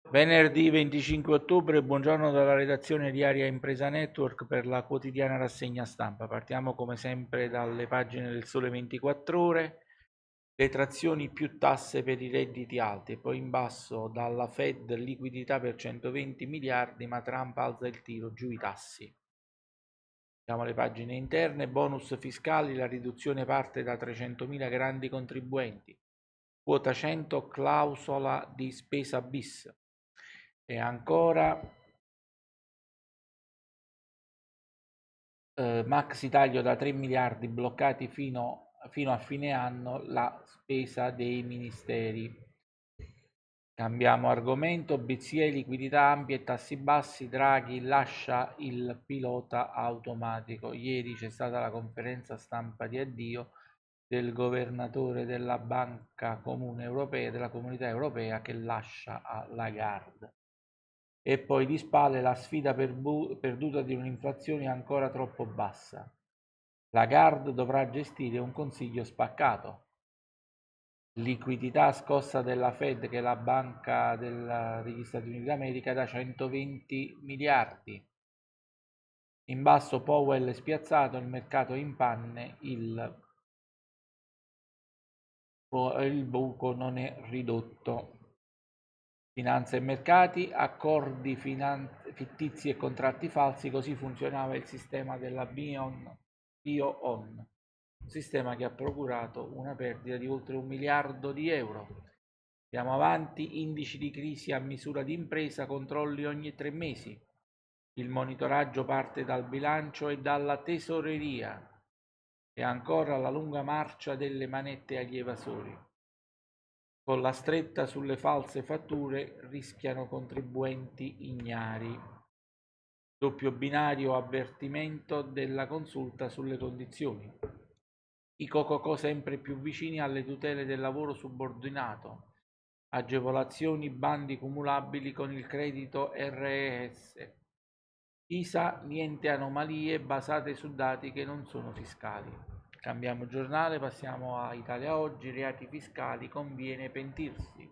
Venerdì 25 ottobre, buongiorno dalla redazione di Aria Impresa Network per la quotidiana rassegna stampa. Partiamo come sempre dalle pagine del Sole 24 Ore, detrazioni più tasse per i redditi alti, e poi in basso dalla Fed liquidità per 120 miliardi, ma Trump alza il tiro, giù i tassi. Vediamo le pagine interne, bonus fiscali, la riduzione parte da 300.000 grandi contribuenti, quota 100, clausola di spesa bis. E ancora maxi taglio da 3 miliardi bloccati fino a fine anno la spesa dei ministeri. Cambiamo argomento, BCE, liquidità ampie e tassi bassi, Draghi lascia il pilota automatico. Ieri c'è stata la conferenza stampa di addio del governatore della Banca Comune Europea, della Comunità Europea, che lascia a Lagarde. E poi di spalle la sfida perduta di un'inflazione ancora troppo bassa. Lagarde dovrà gestire un consiglio spaccato. Liquidità scossa della Fed, che è la banca degli Stati Uniti d'America, da 120 miliardi. In basso Powell spiazzato, il mercato in panne, il buco non è ridotto. Finanza e mercati, accordi fittizi e contratti falsi, così funzionava il sistema della BION, un sistema che ha procurato una perdita di oltre 1 miliardo di euro. Andiamo avanti, indici di crisi a misura di impresa, controlli ogni 3 mesi. Il monitoraggio parte dal bilancio e dalla tesoreria. E ancora la lunga marcia delle manette agli evasori. Con la stretta sulle false fatture rischiano contribuenti ignari. Doppio binario avvertimento della consulta sulle condizioni. I cococò sempre più vicini alle tutele del lavoro subordinato. Agevolazioni, bandi cumulabili con il credito RES. ISA, niente anomalie basate su dati che non sono fiscali. Cambiamo giornale, passiamo a Italia Oggi, reati fiscali, conviene pentirsi.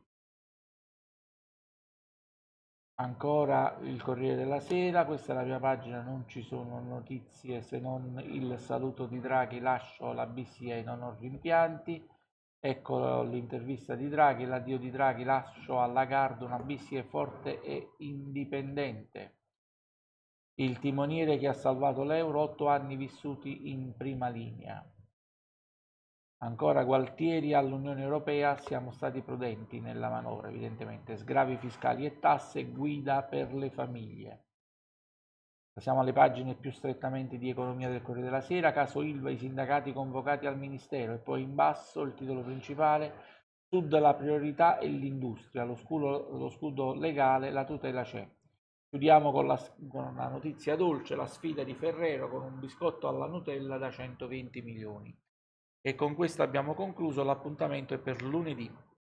Ancora il Corriere della Sera, questa è la prima pagina, non ci sono notizie se non il saluto di Draghi, lascio la BCE, non ho rimpianti. Ecco l'intervista di Draghi, l'addio di Draghi, lascio a Lagarde una BCE forte e indipendente. Il timoniere che ha salvato l'euro, 8 anni vissuti in prima linea. Ancora Gualtieri, all'Unione Europea siamo stati prudenti nella manovra, evidentemente. Sgravi fiscali e tasse, guida per le famiglie. Passiamo alle pagine più strettamente di economia del Corriere della Sera. Caso Ilva, i sindacati convocati al Ministero. E poi in basso il titolo principale, Sud la priorità e l'industria, lo scudo legale, la tutela c'è. Chiudiamo con una notizia dolce, la sfida di Ferrero con un biscotto alla Nutella da 120 milioni. E con questo abbiamo concluso, l'appuntamento è per lunedì.